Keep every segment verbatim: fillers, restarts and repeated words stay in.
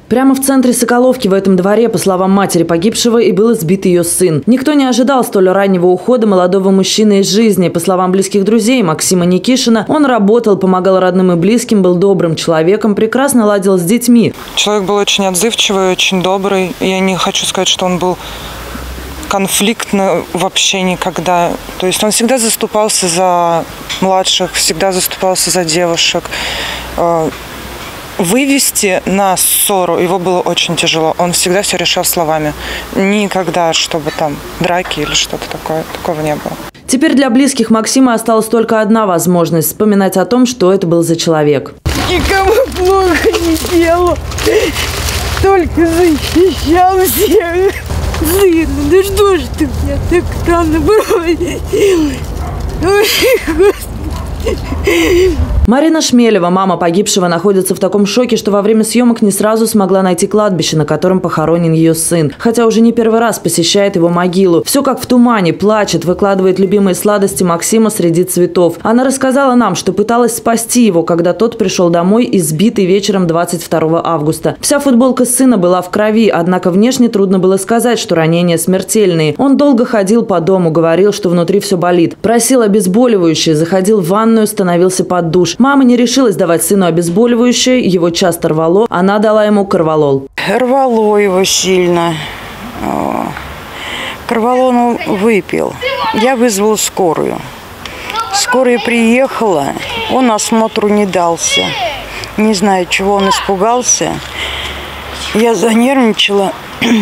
Прямо в центре Соколовки в этом дворе, по словам матери погибшего, и был избит ее сын. Никто не ожидал столь раннего ухода молодого мужчины из жизни. По словам близких друзей Максима Никишина, он работал, помогал родным и близким, был добрым человеком, прекрасно ладил с детьми. Человек был очень отзывчивый, очень добрый. Я не хочу сказать, что он был конфликтный вообще никогда. То есть он всегда заступался за младших, всегда заступался за девушек. Вывести на ссору его было очень тяжело. Он всегда все решал словами. Никогда, чтобы там драки или что-то такое, такого не было. Теперь для близких Максима осталась только одна возможность – вспоминать о том, что это был за человек. Никому плохо не делал, только защищал всех. Сын, ну что ж ты меня так рано бросил? Ой, Господи. Марина Шмелева, мама погибшего, находится в таком шоке, что во время съемок не сразу смогла найти кладбище, на котором похоронен ее сын. Хотя уже не первый раз посещает его могилу. Все как в тумане, плачет, выкладывает любимые сладости Максима среди цветов. Она рассказала нам, что пыталась спасти его, когда тот пришел домой избитый вечером двадцать второго августа. Вся футболка сына была в крови, однако внешне трудно было сказать, что ранения смертельные. Он долго ходил по дому, говорил, что внутри все болит. Просил обезболивающее, заходил в ванную, становился под душ. Мама не решилась давать сыну обезболивающее, его часто рвало. Она дала ему корвалол. Рвало его сильно. Корвалол он выпил. Я вызвала скорую. Скорая приехала, он осмотру не дался. Не знаю, чего он испугался. Я занервничала,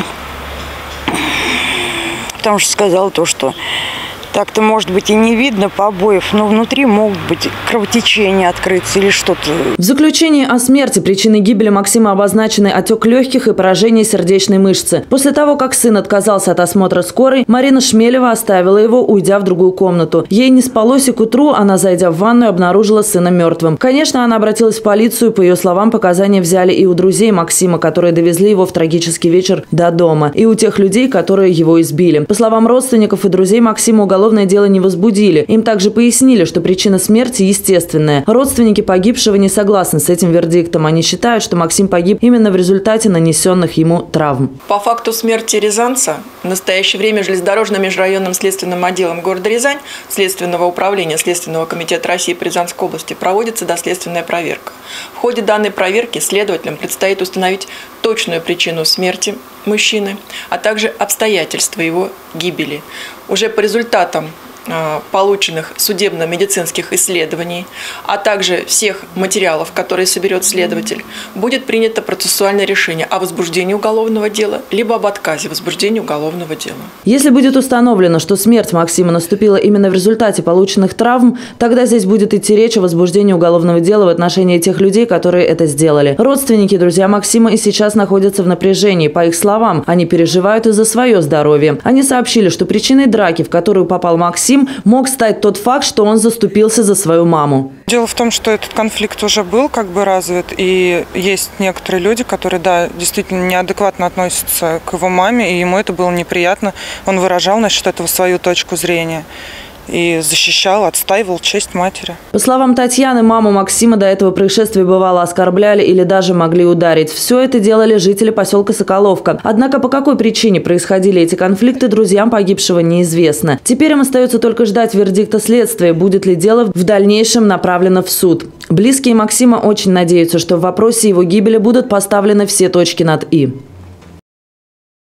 потому что сказала то, что так-то, может быть, и не видно побоев, но внутри могут быть кровотечения открыться или что-то. В заключении о смерти причиной гибели Максима обозначены отек легких и поражение сердечной мышцы. После того, как сын отказался от осмотра скорой, Марина Шмелева оставила его, уйдя в другую комнату. Ей не спалось, и к утру она, зайдя в ванную, обнаружила сына мертвым. Конечно, она обратилась в полицию. По ее словам, показания взяли и у друзей Максима, которые довезли его в трагический вечер до дома, и у тех людей, которые его избили. По словам родственников и друзей Максима, уголовное дело не возбудили. Им также пояснили, что причина смерти естественная. Родственники погибшего не согласны с этим вердиктом. Они считают, что Максим погиб именно в результате нанесенных ему травм. По факту смерти рязанца в настоящее время железнодорожным межрайонным следственным отделом города Рязань Следственного управления Следственного комитета России по Рязанской области проводится доследственная проверка. В ходе данной проверки следователям предстоит установить точную причину смерти мужчины, а также обстоятельства его гибели. Уже по результатам полученных судебно-медицинских исследований, а также всех материалов, которые соберет следователь, будет принято процессуальное решение о возбуждении уголовного дела либо об отказе возбуждения уголовного дела. Если будет установлено, что смерть Максима наступила именно в результате полученных травм, тогда здесь будет идти речь о возбуждении уголовного дела в отношении тех людей, которые это сделали. Родственники и друзья Максима и сейчас находятся в напряжении. По их словам, они переживают из-за свое здоровье. Они сообщили, что причиной драки, в которую попал Максим, мог стать тот факт, что он заступился за свою маму. Дело в том, что этот конфликт уже был как бы развит, и есть некоторые люди, которые, да, действительно неадекватно относятся к его маме, и ему это было неприятно. Он выражал насчет этого свою точку зрения и защищал, отстаивал честь матери. По словам Татьяны, маму Максима до этого происшествия бывало оскорбляли или даже могли ударить. Все это делали жители поселка Соколовка. Однако по какой причине происходили эти конфликты, друзьям погибшего неизвестно. Теперь им остается только ждать вердикта следствия, будет ли дело в дальнейшем направлено в суд. Близкие Максима очень надеются, что в вопросе его гибели будут поставлены все точки над «и».